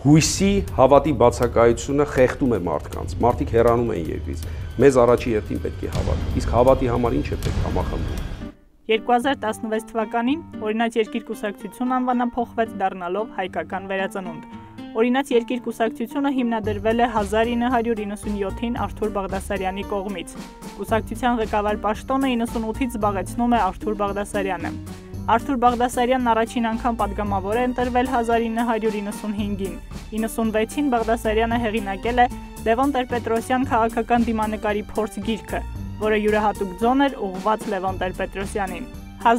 հույսի հավատի բացակայությունը խեղդում է մարդկանց, մարդիկ հեռանում են երկրից, մեզ առաջի հերթին պետք է հավատ, իսկ հավատի համար ինչ է պետք համախմբում։ 2016 թվականին Օրինաց երկիր կուսակցություն անվանափոխվեց դառնալով Հայկական վերածնունդ։ Օրինաց երկիր կուսակցությունը հիմնադրվել է 1997-ին Արթուր Բաղդասարյանի կողմից։ Կուսակցության ղեկավար պաշտոնը 98-ից զբաղեցնում է Արթուր Բաղդասարյանը։ Արթուր Բաղդասարյանն առաջին անգամ պատգամավոր է ընտրվել 1995-ին։ 96-ին Բաղդասարյանը հեղինակել է Լևոն Տեր-Պետրոսյան քաղաքական դիմանկարի փորձ գիրքը, որը յուրահատուկ ձոն էր ուղղված Լևոն Տեր-Պետրոսյանին։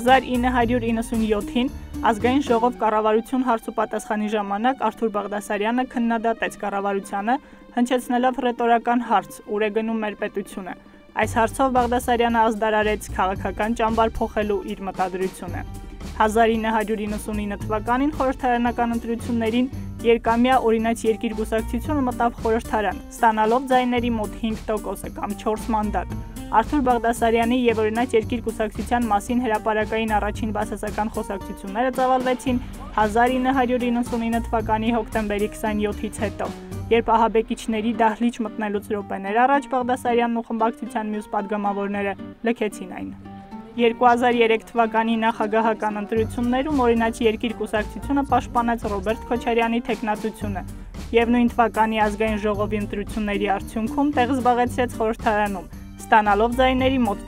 1997-ին Ազգային ժողով կառավարություն հարցուպատասխանի ժամանակ Արթուր Բաղդասարյանը քննադատեց կառավարությանը, հնչեցնելով ռետորական հարց՝ ուր է գնում մեր պետությունը։ Այս հարցով Բաղդասարյանը ազդարարեց քաղաքական ճամբար փոխելու իր մտադրությունը։ 1999 թվականին խորհրդարանական ընտրություններին երկամյա Օրինաց երկիր կուսակցությունը մտավ խորհրդարան, ստանալով ձայների մոտ 5% կամ 4 մանդատ։ Արթուր Բաղդասարյանի եւ Օրինաց երկիր կուսակցության մասին հրապարակային առաջին բացասական խոսակցությունները ծավալվեցին 1999 թվականի հոկտեմբերի 27-ից հետո, երբ ահաբեկիչների դահլիճ մտնելուց րոպեներ առաջ Բաղդասարյանն ու խմբակցության մյուս падգամավորները լքեցին այն։ 2003 թվականի նախագահական ընտրություններում Օրինաց երկիր կուսակցությունը պաշտպանեց Ռոբերտ Քոչարյանի թեկնածությունը եւ նույն թվականի ազգային ժողովի ընտրությունների արդյունքում տեղ զբաղեցրեց խորհրդարանում, ստանալով ձայների մոտ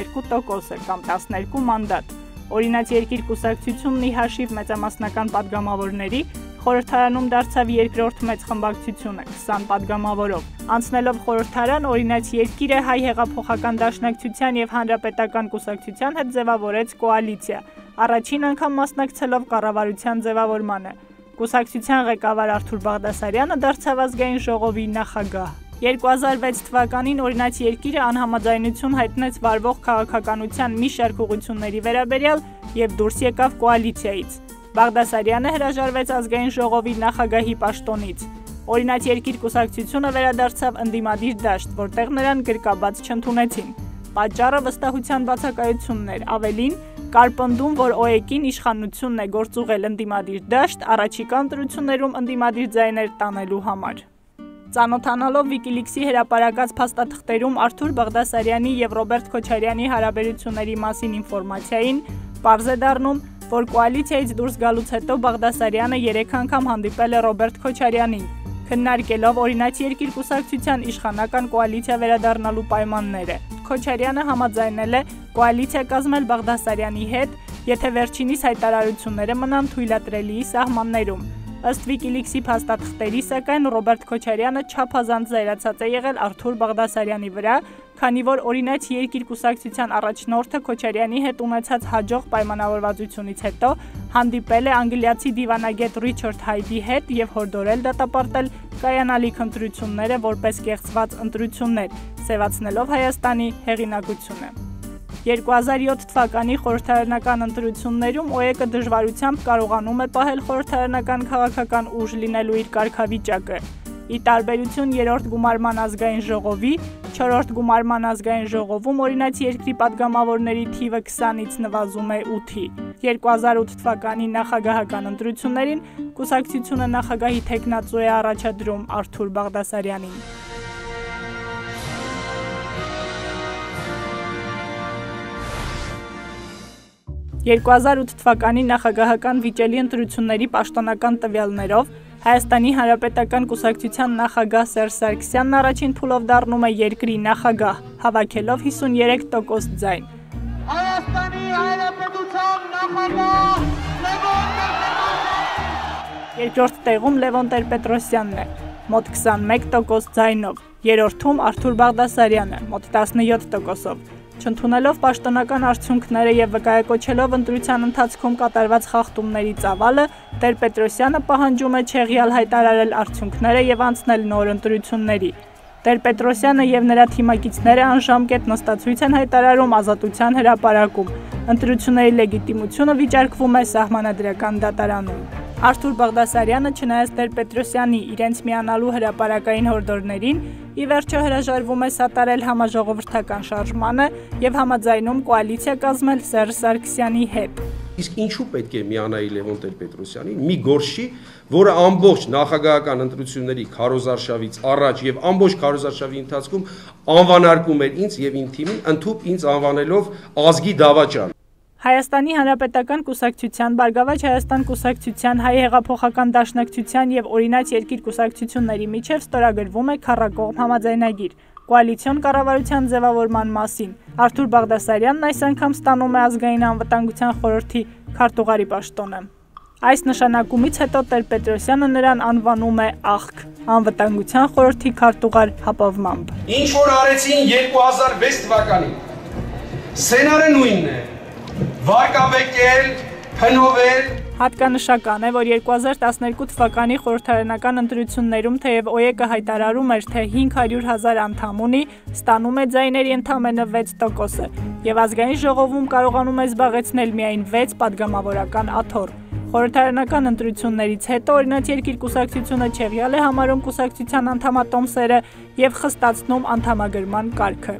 12% կամ 12 մանդատ։ Օրինաց երկիր կուսակցությունն ի հաշիվ մեծամասնական падգամավորների խորհրդարանում դարձավ երկրորդ մեծ խմբակցությունը 20 падգամավորով։ Անցնելով խորհրդարան Օրինաց երկիրը Հայ հեղափոխական դաշնակցության եւ Հանրապետական կուսակցության հետ ձևավորեց կոալիցիա, առաջին անգամ մասնակցելով կառավարության ձևավորմանը։ Կուսակցության ղեկավար Արթուր Բաղդասարյանը դարձավ ազգային ժողովի նախագահ։ 2006 թվականին Օրինաց երկիրը անհամաձայնություն հայտնեց վարվող քաղաքականության մի շարք ուղղությունների վերաբերյալ եւ դուրս եկավ կոալիցիայից։ Բաղդասարյանը հրաժարվեց ազգային ժողովի նախագահի պաշտոնից։ Օրինաց երկիր կուսակցությունը վերադարձավ ընդդիմադիր դաշտ, որտեղ նրան գրկաբաց չընդունեցին։ Պատճառը վստահության բացակայությունն էր, ավելին կար պնդում, որ ՕԵԿ-ին իշխանությունն է գործուղել ընդդիմադիր դաշտ առաջիկա ընտրություններում ընդդիմադիր ձայներ տանելու համար։ Ծանոթանալով Wikileaks-ի հրապարակած փաստաթղթերում Արթուր Բաղդասարյանի եւ Ռոբերտ Քոչարյանի հարաբերությունների մասին ինֆորմացիային, պարզ է դառնում, որ կոալիցիայից դուրս գալուց հետո Բաղդասարյանը 3 անգամ հանդիպել է Ռոբերտ Քոչարյանին, քննարկելով Օրինաց երկիր կուսակցության իշխանական կոալիցիա վերադառնալու պայմանները։ Քոչարյանը համաձայնել է կոալիցիա կազմել Բաղդասարյանի հետ, եթե վերջինիս հայտարարությունները մնան թույլատրելիի սահմաններում։ Ըստ Wikileaks-ի փաստաթղթերի, սակայն Ռոբերտ Քոչարյանը չափազանց զայրացած է եղել Արթուր Բաղդասարյանի վրա, քանի որ Օրինաց երկիր կուսակցության առաջնորդը Քոչարյանի հետ ունեցած հաջող պայմանավորվածությունից հետո հանդիպել է անգլիացի դիվանագետ Ռիչարդ Հայդի հետ եւ հորդորել դատապարտել կայանալիք ընտրությունները որպես կեղծված ընտրություններ, սևացնելով Հայաստանի հեղինակությունը։ 2007 թվականի խորհրդարանական ընտրություններում ՕԵԿ-ը դժվարությամբ կարողանում է պահել խորհրդարանական քաղաքական ուժ լինելու իր կարգավիճակը։ Ի տարբերություն երրորդ գումարման ազգային ժողովի, չորրորդ գումարման ազգային ժողովում Օրինաց երկրի падգամավորների թիվը 20-ից նվազում է 8-ի։ 2008 թվականի նախագահական ընտրություններին կուսակցությունը նախագահի թեկնածու է առաջադրում Արթուր Բաղդասարյանին։ 2008 թվականի նախագահական վիճելի ընտրությունների պաշտոնական տվյալներով Հայաստանի Հանրապետական կուսակցության նախագահ Սերժ Սարգսյանն առաջին փուլով դառնում է երկրի նախագահ, հավաքելով 53% ձայն։ Հայաստանի Հանրապետության նախագահ Լևոն Տեր-Պետրոսյան։ Երկրորդ տեղում Լևոն Տեր-Պետրոսյանն է, մոտ 21% ձայնով, երրորդում Արթուր Բաղդասարյանը, մոտ 17%-ով։ Չընդունելով պաշտոնական արդյունքները եւ վկայակոչելով ընտրության ընթացքում կատարված խախտումների ծավալը, Տեր-Պետրոսյանը պահանջում է չեղյալ հայտարարել արդյունքները եւ անցնել նոր ընտրությունների։ Տեր-Պետրոսյանը եւ նրա թիմակիցները անժամկետ նստացույց են հայտարարում Ազատության հրապարակում։ Ընտրությունների լեգիտիմությունը վիճարկվում է Սահմանադրական դատարանում։ Արթուր Բաղդասարյանը, չնայած Տեր-Պետրոսյանի իրենց միանալու հրապարակային հորդորներին, ի վերջո հրաժարվում է սատարել համաժողովրդական շարժմանը եւ համաձայնում կոալիցիա կազմել Սերժ Սարգսյանի հետ։ Իսկ ինչու պետք է միանայի Լևոն Տեր-Պետրոսյանին մի գործի, որը ամբողջ նախագահական ընտրությունների քարոզարշավից առաջ եւ ամբողջ քարոզարշավի ընթացքում անվանարկում էր ինձ եւ իմ թիմին, ընդհուպ ինձ անվանելով ազգի դավաճան։ Հայաստանի Հանրապետական կուսակցության, Բարգավաճ Հայաստան կուսակցության, Հայ հեղափոխական դաշնակցության եւ Օրինաց երկիր կուսակցությունների միջև ստորագրվում է քառակողմ համաձայնագիր կոալիցիոն կառավարության ձևավորման մասին։ Արթուր Բաղդասարյանն այս անգամ ստանում է ազգային անվտանգության խորհրդի քարտուղարի պաշտոնը։ Այս նշանակումից հետո Տեր-Պետրոսյանը նրան անվանում է աղք, անվտանգության խորհրդի քարտուղար հապավմամբ։ Ինչ որ արեցին 2006 թվականին, սցենարը նույնն է։ Վարկաբեկել, փնովել։ Հատկանշական է, որ 2012 թվականի խորհրդարանական ընտրություններում թեև ՕԵԿ-ը հայտարարում էր, թե 500,000 անդամ ունի, ստանում է ձայների ընդամենը 6%-ը, եւ ազգային ժողովում կարողանում է զբաղեցնել միայն 6 падգամավորական աթոռ։ Խորհրդարանական ընտրություններից հետո Օրինաց երկիր կուսակցությունը չեղյալ է համարում կուսակցության անդամատոմսերը եւ խստացնում անդամագրման կարգը։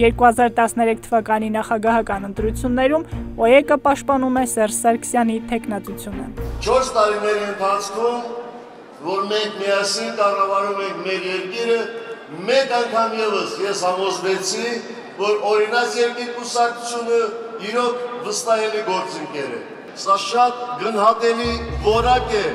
2013 թվականի նախագահական ընտրություններում ՕԵԿ-ը պաշտպանում է Սերժ Սարգսյանի թեկնածությունը։ 4 տարիների ընթացքում, որ մենք միասին կառավարում ենք մեր երկիրը, մեկ անգամ ևս ես համոզվեցի, որ Օրինաց երկիր կուսակցությունը իրոք վստահելի գործընկեր է։ Սա շատ գնահատելի որակ է։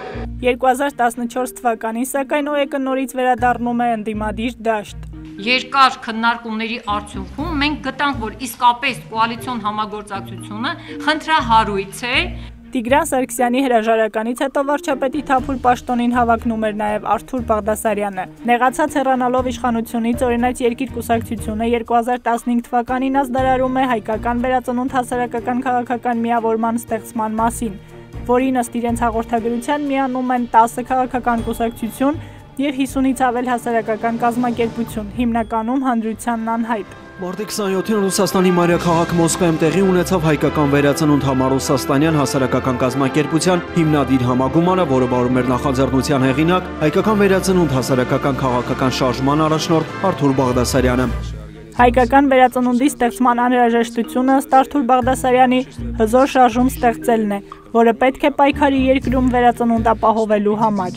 2014 թվականին սակայն ՕԵԿ-ը նորից վերադառնում է ընդդիմադիր դաշտ։ Երկար քննարկումների արդյունքում մենք գտանք, որ իսկապես կոալիցիոն համագործակցությունը խնդրահարույց է։ Տիգրան Սարգսյանի հրաժարականից հետո վարչապետի թափուր պաշտոնին հավակնում էր նաև Արթուր Բաղդասարյանը։ Նեղացած հեռանալով իշխանությունից Օրինաց երկիր կուսակցությունը 2015 թվականին ազդարարում է հայկական վերածնունդ հասարակական քաղաքական միավորման ստեղծման մասին, որին ըստ իրենց հաղորդագրության միանում են 10 քաղաքական կուսակցություն և 50-ից ավել հասարակական կազմակերպություն, հիմնականում հանրությանն անհայտ։ Մարտի 27-ին Ռուսաստանի մայրաքաղաք Մոսկվայում տեղի ունեցավ հայկական վերածնունդ Համար Ռուսաստանյան հասարակական կազմակերպության հիմնադիր համագումարը, որը վարում էր նախաձեռնության հեղինակ, հայկական վերածնունդ հասարակական քաղաքական շարժման առաջնորդ Արթուր Բաղդասարյանը։ Հայկական վերածնունդի ստեղծման անհրաժեշտությունը ըստ Արթուր Բաղդասարյանի հզոր շարժում ստեղծելն է, որը պետք է պայքարի երկրում վերածնունդ ապահովելու համար։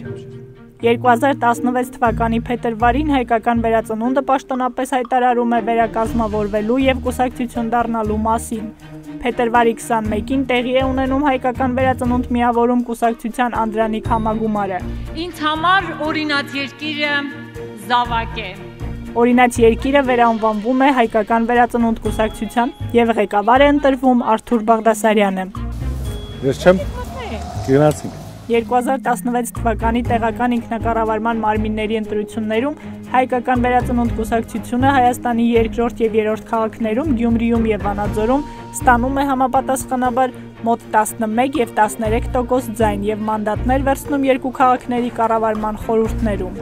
2016 թվականի փետրվարին հայկական վերածնունդը պաշտոնապես հայտարարում է վերակազմավորվելու և կուսակցություն դառնալու մասին։ Փետրվարի 21-ին տեղի է ունենում հայկական վերածնունդ միավորում կուսակցության անդրանիկ համագումարը։ Ինձ համար Օրինաց երկիրը զավակ է։ Օրինաց երկիրը վերանվանվում է հայկական վերածնունդ կուսակցության և ղեկավար է ընտրվում Արթուր Բաղդասարյանը։ Ես չեմ գնացինք։ 2016 թվականի տեղական ինքնակառավարման մարմինների ընտրություններում հայկական վերածնունդ կուսակցությունը Հայաստանի երկրորդ և երրորդ քաղաքներում Գյումրիում և Վանաձորում ստանում է համապատասխանաբար մոտ 11 և 13% ձայն և մանդատներ վերցնում երկու քաղաքների կառավարման խորհուրդներում։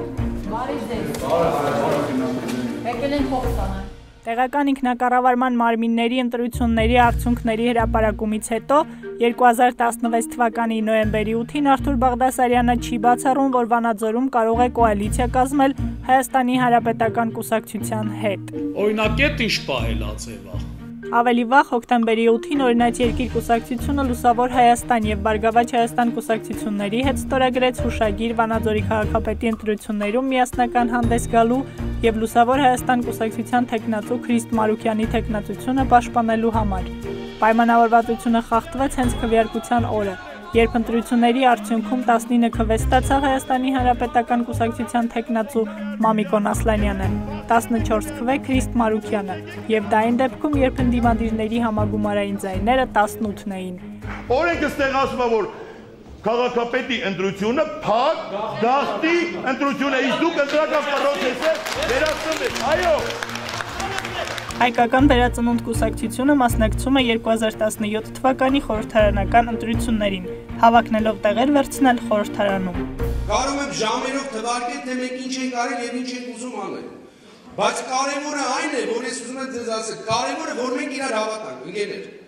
Տեղական ինքնակառավարման մարմինների ընտրությունների արդյունքների հրապարակումից հետո 2016 թվականի նոյեմբերի 8-ին Արթուր Բաղդասարյանը չի բացառում, որ Վանաձորում կարող է կոալիցիա կազմել Հայաստանի Հանրապետական կուսակցության հետ։ Օրինակետ ինչ պահելաձև է։ Ավելի վաղ հոկտեմբերի 8-ին Օրինաց երկիր կուսակցությունը Լուսավոր Հայաստան և Բարգավաճ Հայաստան կուսակցությունների հետ ստորագրեց հուշագիր Վանաձորի քաղաքապետի ընտրություններում միասնական հանդես գալու և Լուսավոր Հայաստան կուսակցության թեկնածու Քրիստ Մարուկյանի թեկնածությունը պաշտպանելու համար։ Պայմանավորվածությունը խախտվեց հենց քվեարկության օրը, երբ ընտրությունների արդյունքում 19 քվե ստացավ Հայաստանի Հանրապետական կուսակցության թեկնածու Մամիկոն Ասլանյանը, 14 քվե Քրիստ Մարուկյանը, և դա այն դեպքում, երբ ընդդիմադիրների համագումարային ձայները 18 էին։ Օրենքը ստեղծում է, որ քաղաքապետի ընտրությունը փակ գաղթի ընտրություն է, իսկ դուք ընտրական պրոցեսը վերացնում եք։ Այո։ Հայկական վերածնունդ կուսակցությունը մասնակցում է 2017 թվականի խորհրդարանական ընտրություններին, հավակնելով տեղեր վերցնել խորհրդարանում։ Կարող եմ ժամերով թվարկել, թե մենք ինչ ենք արել և ինչ ենք ուզում անել։ Բայց կարևորը այն է, որ ես ուզում եմ ձեզ ասել, կարևորը, որ մենք իրար հավատանք, ընկերներ։